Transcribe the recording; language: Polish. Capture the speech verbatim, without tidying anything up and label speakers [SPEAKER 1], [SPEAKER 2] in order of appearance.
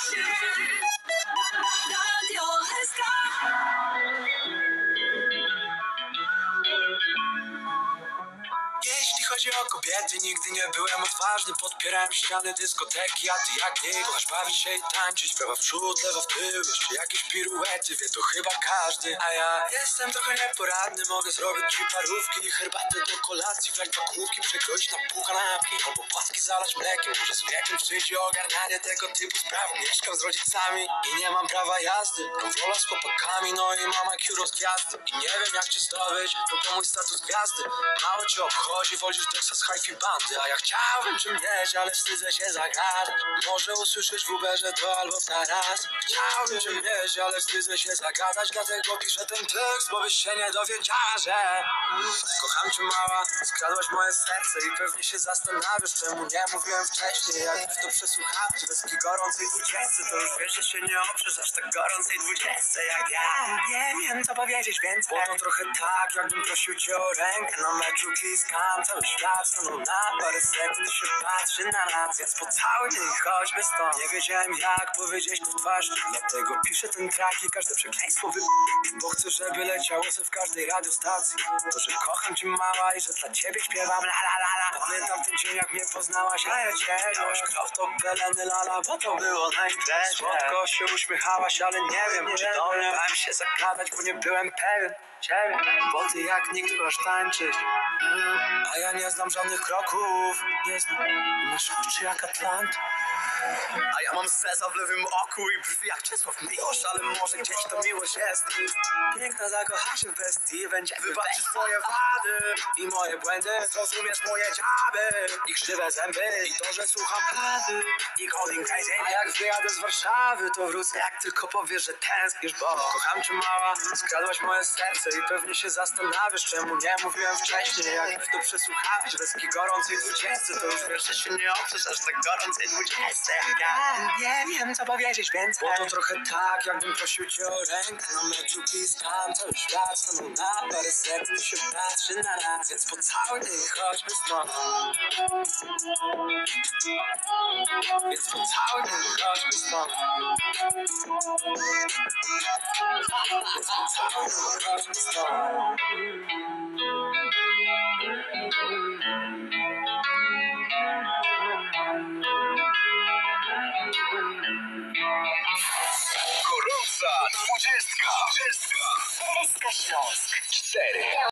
[SPEAKER 1] Radio S K.
[SPEAKER 2] Jeśli chodzi o kobiety, nigdy nie byłem odważny. Podpierałem ściany dyskoteki, a ty jak nie kochasz bawić się i tańczyć. Prawa w przód, lewa w tył, jeszcze jakieś piruety, wie to chyba każdy. A ja jestem trochę nieporadny, mogę zrobić ci parówki, herbatę do kolacji, wlać dwa kubki, przekroić na pół kanapki, albo płatki zalać mlekiem. Może z wiekiem przyjdzie ogarnianie tego typu spraw. Mieszkam z rodzicami i nie mam prawa jazdy. Kontrola z chłopakami, no i mam I Q rozgwiazdy. I nie wiem jak cię zdobyć, to to mój status gwiazdy. Mało cię obchodzi, wolisz Texas Hi-Fi bandy. A ja chciałbym czym wiesz, ale wstydzę się zagadać. Może usłyszeć w Uberze to albo w taras. Chciałbym czym wiesz, ale wstydzę się zagadać. Dlatego piszę ten tekst, bo byś się nie dowiedziała, że kocham cię mała, skradłaś moje serce i pewnie się zastanawiasz, czemu nie mówiłem wcześniej. Jak w to przesłuchałeś weski gorącej dwudziestce, to już wiesz, że się nie oprzesz aż tak gorącej dwudziestce jak ja. Nie wiem co powiedzieć więcej, bo to trochę tak, jakbym prosił cię o rękę na meczu kiskam. Cały świat stanął na parę sekund i się patrzy na nas, więc pocałuj mnie i chodźmy stąd. Nie wiedziałem jak powiedzieć to w twarz, dlatego piszę ten track i każde przekleństwo wy... Bo chcę, żeby leciało se w każdej radiostacji to, że kocham cię mała i że dla ciebie śpiewam la la la la. Pamiętam ten dzień jak mnie poznałaś, a ja cię miałaś krok to peleny lala, bo to było na imprezie. Słodko się uśmiechałaś, ale nie wiem czy do mnie bałem się zagadać, bo nie byłem pewien ciebie, bo ty jak nikt masz tańczyć, a ja nie znam żadnych kroków. Nie znam, masz oczy jak Atlant, a ja mam sesa w lewym oku i brwi jak Czesław Miłosz, ale może gdzieś to miłość jest. Piękna zakocha się w bestii, będzie wybaczyć swoje wady i moje błędy, zrozumiesz moje dziaby i krzywe zęby i to, że słucham rady i Coding Crazy. A jak wyjadę z Warszawy, to wrócę jak tylko powiesz, że tęsknisz, bo kocham cię mała, skradłaś moje serce i pewnie się zastanawiasz, czemu nie mówiłem wcześniej. Jak w to przesłuchałeś weski gorącej dwudziestce, to już wiesz, że się nie oprzesz aż tak gorącej dwudziestce jak ja. Nie wiem co powiedzieć więcej, bo to trochę tak, jakbym prosił cię o rękę na meczu kiskam. Cały świat stanął na parę sekund i się patrzy na nas, więc pocałuj mnie i chodźmy stąd. Więc pocałuj mnie i chodźmy stąd. Więc pocałuj mnie i chodźmy stąd.
[SPEAKER 3] Gorąca dwudziestka. S K Śląsk cztery.